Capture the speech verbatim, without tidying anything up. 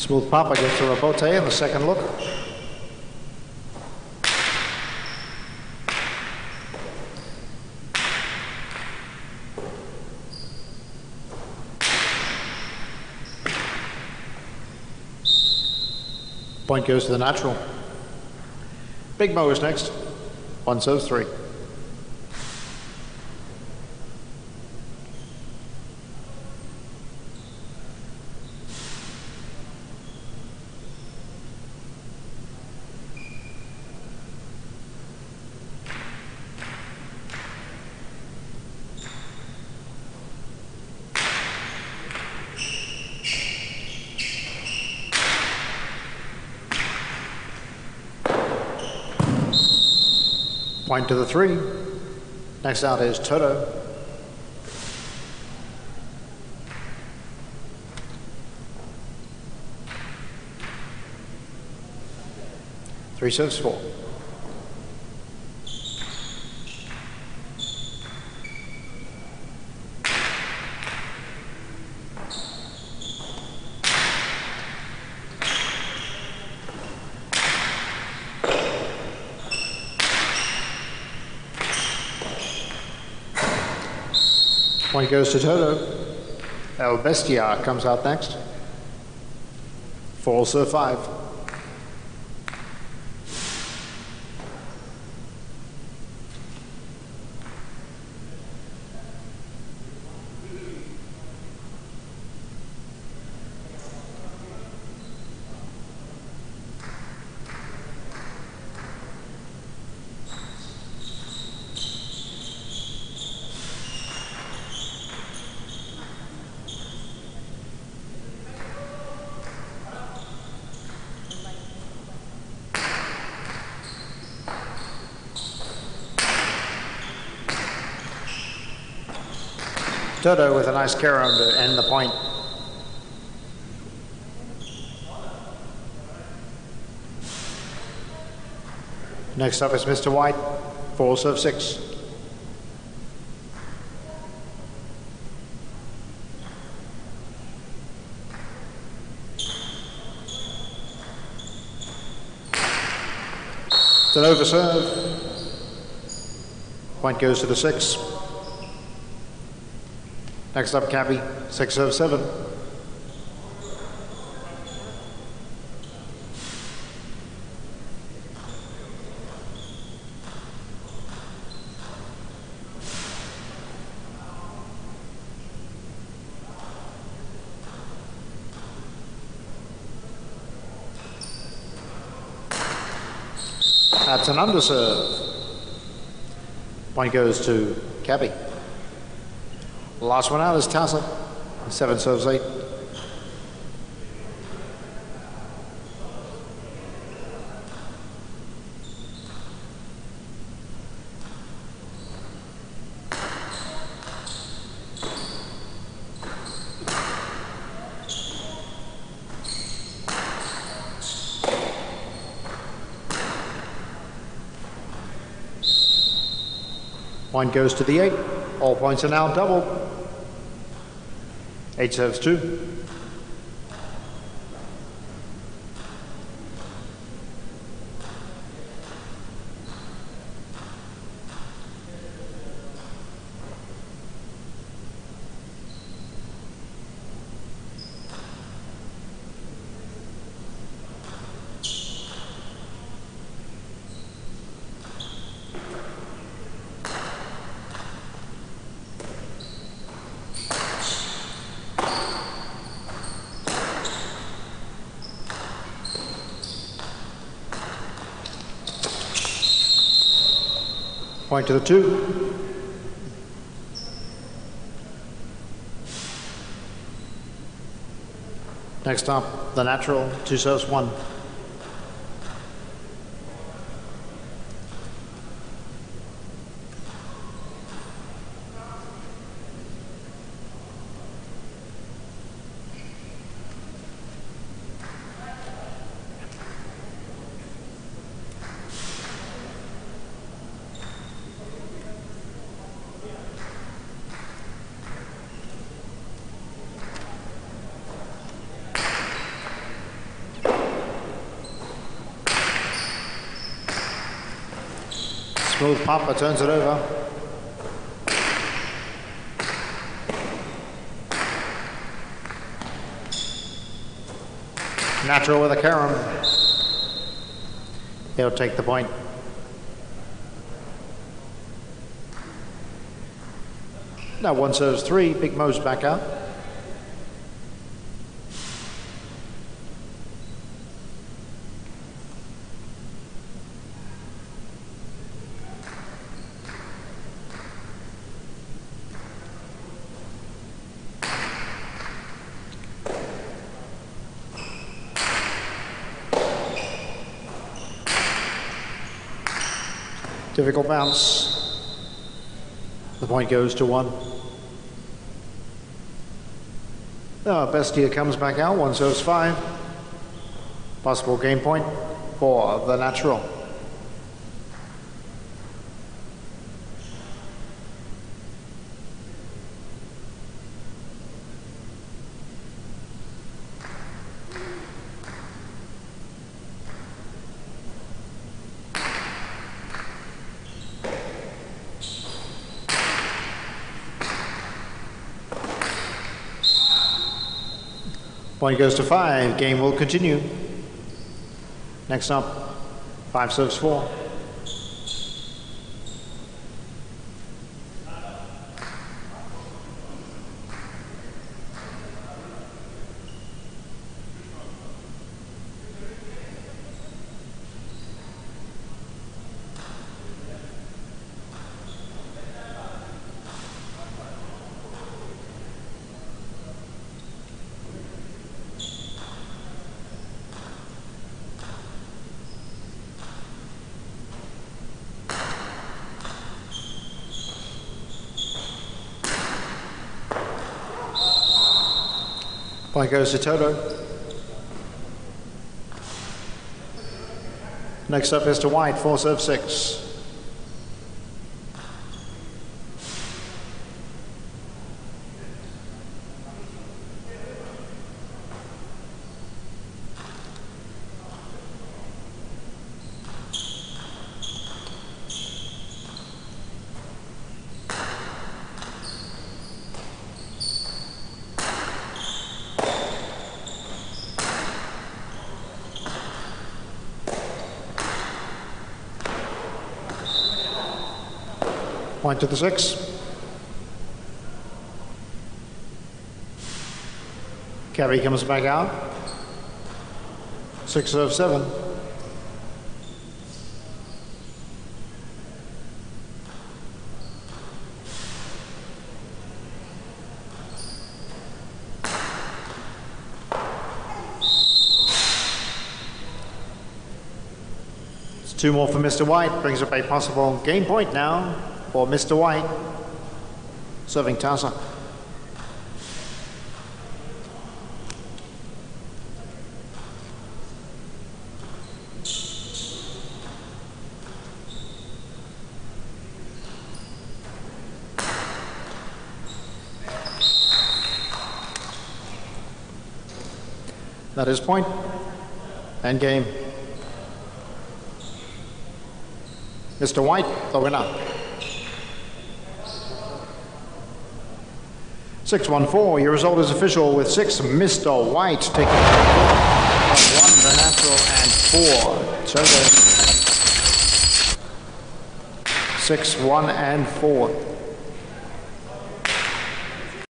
Smooth Papa gets to Rabote in the second look. Point goes to the natural. Big Mo is next. One serves three. Point to the three. Next out is Toto. Three serves four. Point goes to Toto. El Bestia comes out next. Four serve five. Toto with a nice carry to end the point. Next up is Mister White, four serve six. It's an over serve. Point goes to the six. Next up, Cappy, six serve seven. That's an underserve. Point goes to Cappy. Last one out is Tassa, seven serves eight. Point goes to the eight. All points are now double. Eight serves two. Point to the two. Next up, the natural, two serves one. Smooth pumper turns it over. Natural with a carom. He'll take the point. Now one serves three, Big Mo's back out. Difficult bounce. The point goes to one. Now Bestia comes back out, one serves five. Possible game point for the natural. Point goes to five. Game will continue. Next up, five serves four. Point goes to Toto. Next up is to White, four serve six. Point to the six. Cabby comes back out. Six of seven. It's two more for Mister White. Brings up a possible game point now for Mister White, serving Tasa. That is point and game. Mister White, the winner. six one four, your result is official with six, Mister White taking one, the natural, and four, Toto. Six, one, and four.